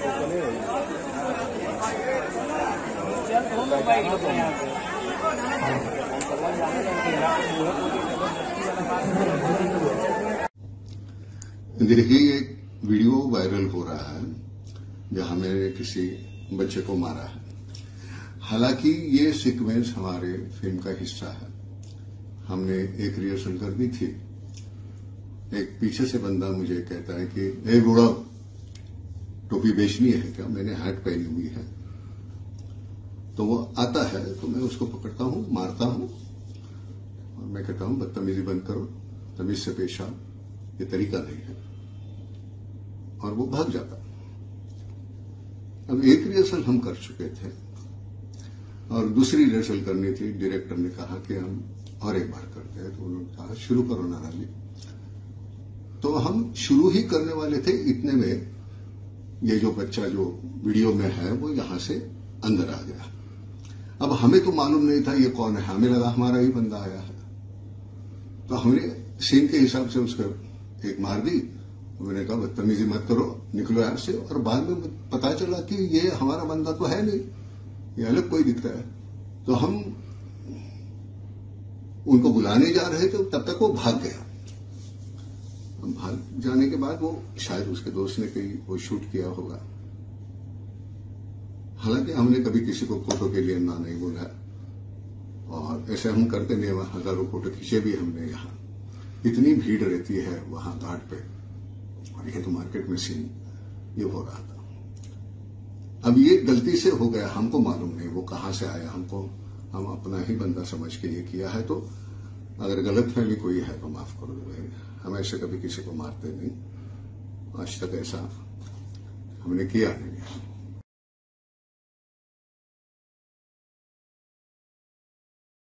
देखिए, एक video viral हो रहा है जहां मैंने किसी बच्चे को मारा है। हालांकि ये सीक्वेंस हमारे फिल्म का हिस्सा है। हमने एक रिहर्सल कर दी थी। एक पीछे से बंदा मुझे कहता है कि ए बूढ़ा, टोपी बेचनी है क्या? मैंने हैट पहनी हुई है। तो वो आता है तो मैं उसको पकड़ता हूं, मारता हूं और मैं कहता हूं बदतमीजी बंद करो, तमीज से पेश आओ, ये तरीका नहीं है, और वो भाग जाता। अब एक रिहर्सल हम कर चुके थे और दूसरी रिहर्सल करनी थी। डायरेक्टर ने कहा कि हम और एक बार करते हैं, तो उन्होंने कहा शुरू करो नाराजी। तो हम शुरू ही करने वाले थे, इतने में ये जो बच्चा जो वीडियो में है वो यहां से अंदर आ गया। अब हमें तो मालूम नहीं था ये कौन है, हमें लगा हमारा ही बंदा आया है। तो हमने सीन के हिसाब से उसको एक मार दी। मैंने कहा बदतमीजी मत करो, निकलो यहां से। और बाद में पता चला कि ये हमारा बंदा तो है नहीं, ये अलग कोई दिखता है। तो हम उनको बुलाने जा रहे थे, तब तक वो भाग गया। भाग जाने के बाद वो शायद उसके दोस्त ने कहीं वो शूट किया होगा। हालांकि हमने कभी किसी को फोटो के लिए ना नहीं बोला, और ऐसे हम करते नहीं। हजारों फोटो खींचे भी हमने। यहाँ इतनी भीड़ रहती है वहां घाट पे, और ये तो मार्केट में सीन ये हो रहा था। अब ये गलती से हो गया, हमको मालूम नहीं वो कहां से आया। हम अपना ही बंदा समझ के ये किया है। तो अगर गलतफहमी कोई है तो माफ कर दो। हम ऐसे कभी किसी को मारते नहीं, आज तक ऐसा हमने किया नहीं है।